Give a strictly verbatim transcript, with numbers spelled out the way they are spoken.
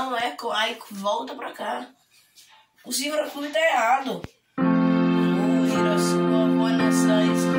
Não, é. Aí volta pra cá. O Cifra Clube tá errado. Ouvir a sua voz nessa